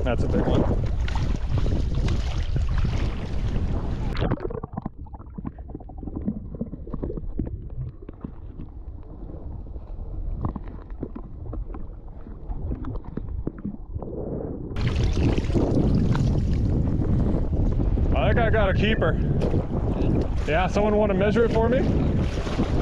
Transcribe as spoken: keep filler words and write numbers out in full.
That's a big one. I think I got a keeper. Yeah, someone want to measure it for me?